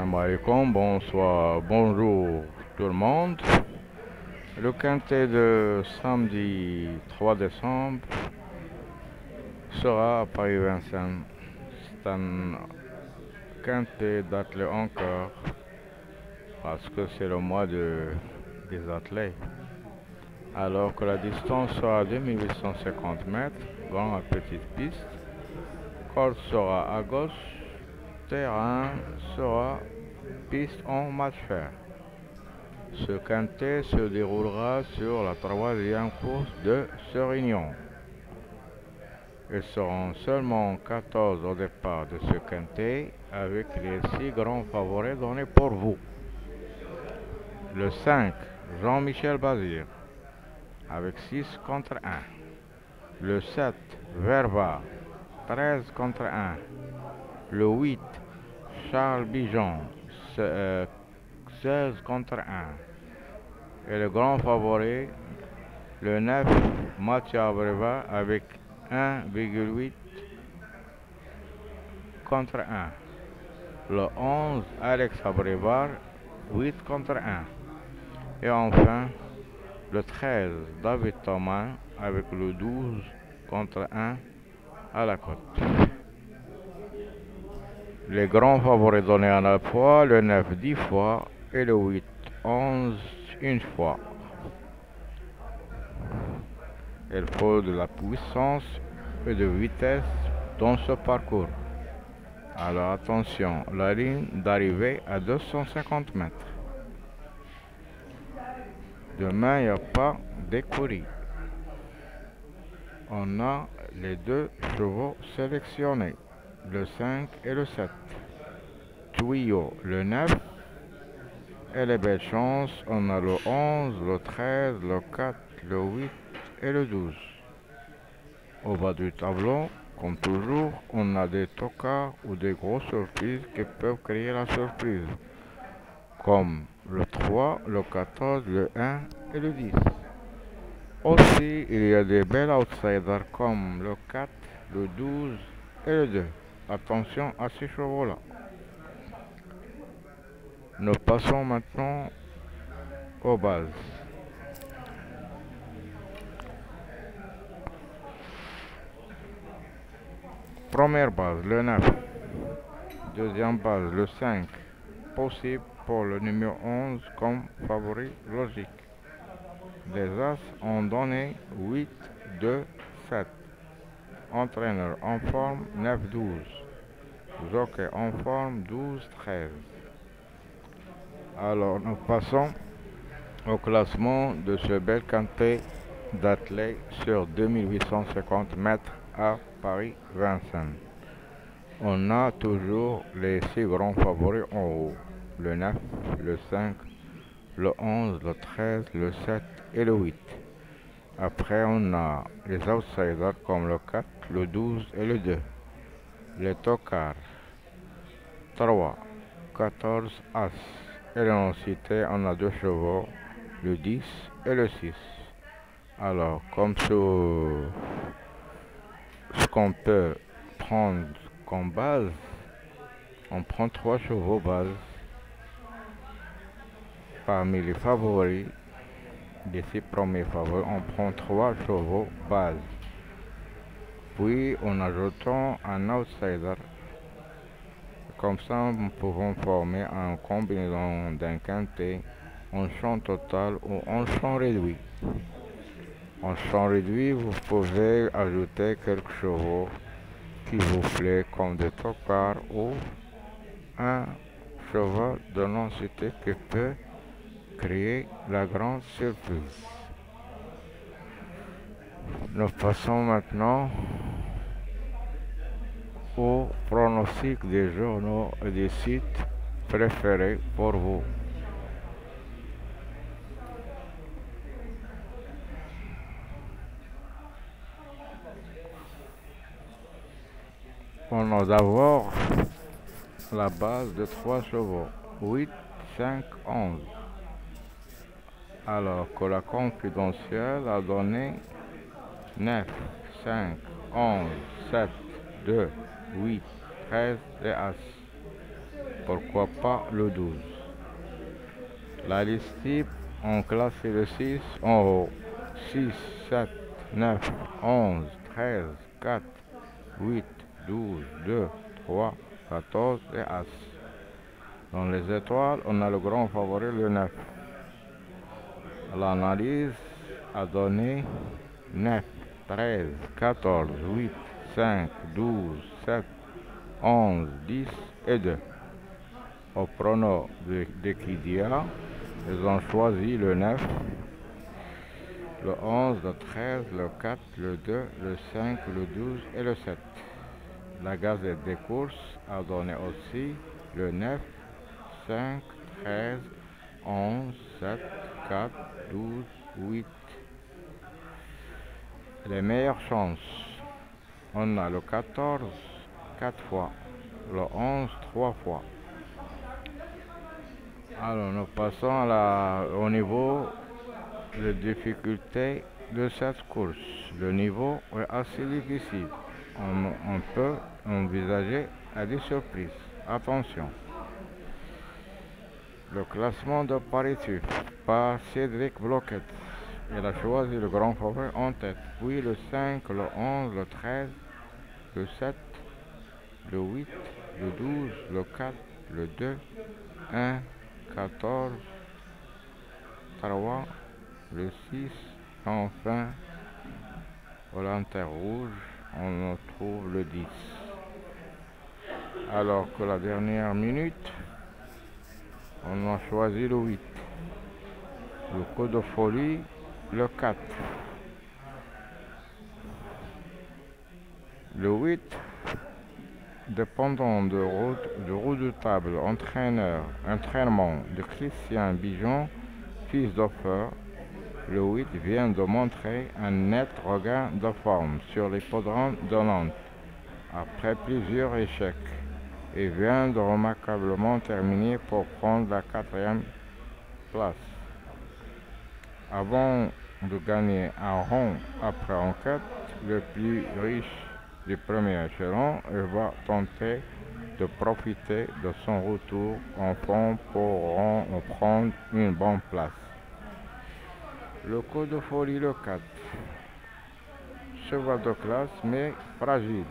Salam alaikum, bonsoir, bonjour tout le monde. Le quintet de samedi 3 décembre sera à Paris-Vincennes. C'est un quintet d'athlètes encore parce que c'est le mois des athlètes. Alors que la distance sera 2850 mètres, grande et petite piste. Col sera à gauche, terrain sera piste en match fer. Ce quintet se déroulera sur la troisième course de ce réunion. Ils seront seulement 14 au départ de ce quintet avec les 6 grands favoris donnés pour vous. Le 5, Jean-Michel Bazir avec 6 contre 1. Le 7, Verba, 13 contre 1. Le 8, Charles Bijon, 16 contre 1. Et le grand favori, le 9, Mathieu Abreva avec 1,8 contre 1. Le 11, Alex Abrevar, 8 contre 1. Et enfin, le 13, David Thomas avec le 12 contre 1 à la cote. Les grands favoris donnés à la fois, le 9 10 fois et le 8 11 une fois. Il faut de la puissance et de vitesse dans ce parcours. Alors attention, la ligne d'arrivée à 250 mètres. Demain, il n'y a pas d'écurie. On a les 2 chevaux sélectionnés, le 5 et le 7. Tuyau, le 9. Et les belles chances, on a le 11, le 13, le 4, le 8 et le 12. Au bas du tableau, comme toujours, on a des tocards ou des grosses surprises qui peuvent créer la surprise, comme le 3, le 14, le 1 et le 10. Aussi, il y a des belles outsiders comme le 4, le 12 et le 2. Attention à ces chevaux-là. Nous passons maintenant aux bases. Première base, le 9. Deuxième base, le 5. Possible pour le numéro 11 comme favori logique. Les As ont donné 8, 2, 7. Entraîneur en forme 9, 12. Jockey en forme 12, 13. Alors nous passons au classement de ce bel quintet d'athlètes sur 2850 mètres à Paris-Vincennes. On a toujours les 6 grands favoris en haut, le 9, le 5, le 11, le 13, le 7 et le 8. Après, on a les outsiders comme le 4, le 12 et le 2. Les tocards, 3, 14, As. Et dans cité, on a 2 chevaux, le 10 et le 6. Alors, comme ce qu'on peut prendre comme base, on prend 3 chevaux base parmi les favoris. Des 6 premiers favoris, on prend 3 chevaux base. Puis, en ajoutant un outsider. Comme ça, nous pouvons former un combinaison d'un quintet en champ total ou en champ réduit. En champ réduit, vous pouvez ajouter quelques chevaux qui vous plaît comme des tocards ou un cheval de lancité qui peut créer la grande surprise. Nous passons maintenant au pronostic des journaux et des sites préférés pour vous. On a d'abord la base de 3 chevaux, 8, 5, 11. Alors que la confidentielle a donné 9, 5, 11, 7, 2, 8, 13 et As. pourquoi pas le 12. La liste type, on classe le 6 en haut. 6, 7, 9, 11, 13, 4, 8, 12, 2, 3, 14 et As. Dans les étoiles, on a le grand favori, le 9. L'analyse a donné 9, 13, 14, 8, 5, 12, 7, 11, 10 et 2. Au pronom de Kidia, ils ont choisi le 9, le 11, le 13, le 4, le 2, le 5, le 12 et le 7. La Gazette des courses a donné aussi le 9, 5, 13, 11, 7, 4, 12, 8. Les meilleures chances. On a le 14, 4 fois. Le 11, 3 fois. Alors, nous passons au niveau de difficulté de cette course. Le niveau est assez difficile. On peut envisager à des surprises. Attention. Le classement de Paris-Tuf par Cédric Bloquet. Il a choisi le grand favori en tête. Puis le 5, le 11, le 13, le 7, le 8, le 12, le 4, le 2, 1, 14, 3, le 6, enfin, au lanterne rouge, on trouve le 10. Alors que la dernière minute, on a choisi le 8. Le coup de folie, le 4. Le 8, dépendant du redoutable entraînement de Christian Bijon, fils d'Offer, le 8 vient de montrer un net regain de forme sur l'hippodrome de Nantes, après plusieurs échecs, et vient de remarquablement terminer pour prendre la 4e place. Avant de gagner un rond après enquête, le plus riche du premier échelon, il va tenter de profiter de son retour en forme pour en prendre une bonne place. Le coup de folie, le 4. Cheval de classe mais fragile.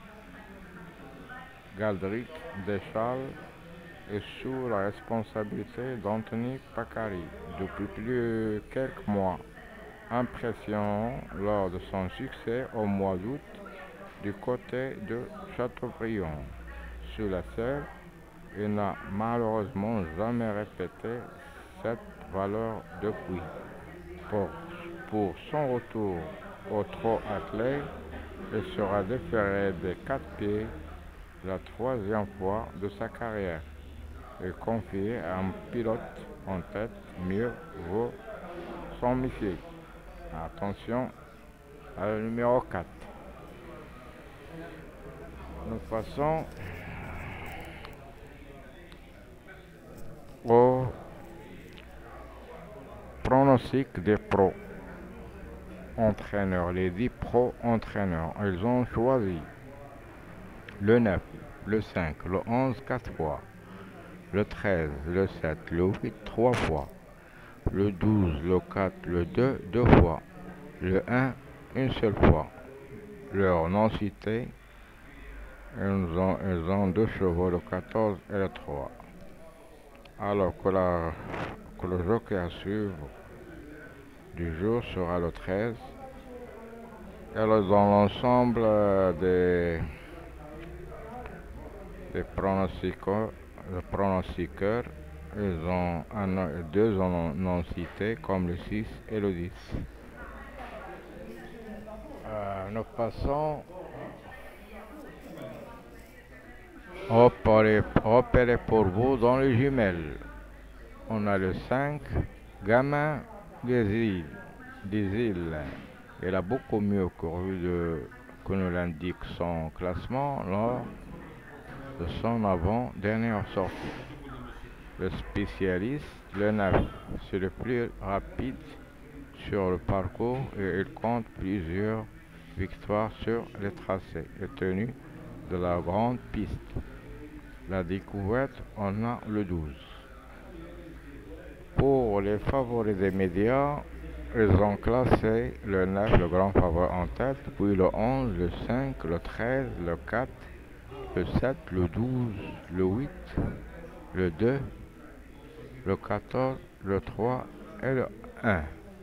Galdric Deschales est sous la responsabilité d'Anthony Pacari depuis plus de quelques mois. Impression lors de son succès au mois d'août du côté de Châteaubriand. Sur la selle, il n'a malheureusement jamais répété cette valeur depuis. Pour son retour au trot attelé, il sera déféré des 4 pieds la 3e fois de sa carrière et confié à un pilote en tête. Mieux vaut s'en méfier. Attention à le numéro 4. Nous passons au pronostic des pros entraîneurs. Les 10 pros entraîneurs, ils ont choisi le 9, le 5, le 11 4 fois, le 13, le 7, le 8 3 fois, le 12, le 4, le 2 2 fois, le 1 une seule fois. Leur non cité, ils ont 2 chevaux, le 14 et le 3. Alors que le jockey à suivre du jour sera le 13. Et dans l'ensemble des pronostiqueurs, ils ont deux non cités comme le 6 et le 10. Nous passons au repéré pour vous dans les jumelles. On a le 5, Gamin des îles. Il a beaucoup mieux couru que nous l'indique son classement lors de son avant-dernière sortie. Le spécialiste, le 9, c'est le plus rapide sur le parcours et il compte plusieurs victoires sur les tracés et tenues de la grande piste. La découverte, on a le 12. Pour les favoris des médias, ils ont classé le 9, le grand favori en tête, puis le 11, le 5, le 13, le 4, le 7, le 12, le 8, le 2, le 14, le 3 et le 1.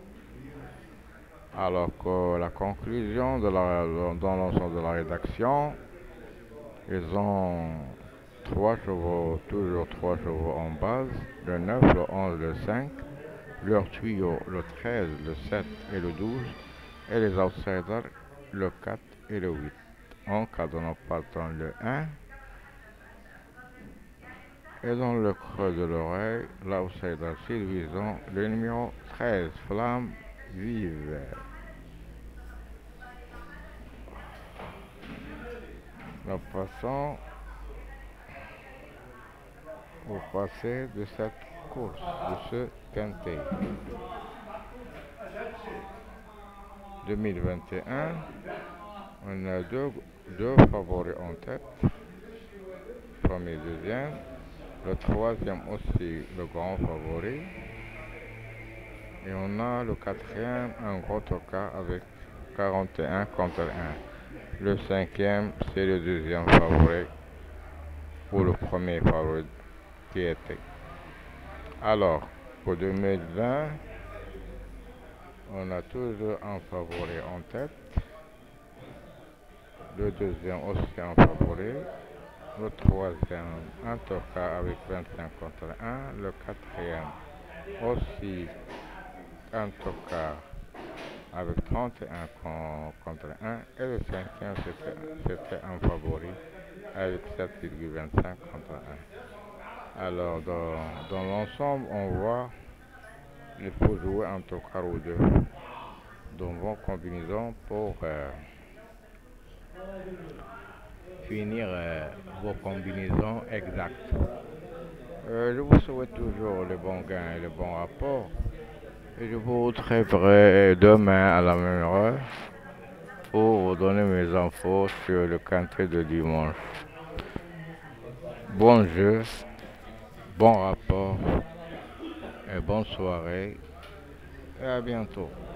Alors que la conclusion dans l'ensemble de la rédaction, ils ont 3 chevaux, toujours 3 chevaux en base, le 9, le 11, le 5, leur tuyau, le 13, le 7 et le 12, et les outsiders, le 4 et le 8. En cas de nos patrons, le 1, et dans le creux de l'oreille, l'outsider séduisant, le numéro 13, flamme vive. Nous passons au passé de cette course, de ce quintet. 2021, on a deux favoris en tête, premier, deuxième, le troisième aussi le grand favori, et on a le quatrième, un gros tocard avec 41 contre 1. Le cinquième, c'est le deuxième favori, ou le premier favori qui était. Alors, pour 2020, on a toujours un favori en tête, le deuxième aussi un favori, le troisième un tocard avec 25 contre 1, le quatrième aussi un tocard avec 31 contre 1, et le cinquième c'était un favori avec 7,25 contre 1. Alors dans l'ensemble, on voit qu'il faut jouer un tocard ou deux dans vos combinaisons pour finir vos combinaisons exactes. Je vous souhaite toujours le bon gain et le bon rapport. Et je vous retrouverai demain à la même heure pour vous donner mes infos sur le quintet de dimanche. Bon jeu, bon rapport et bonne soirée et à bientôt.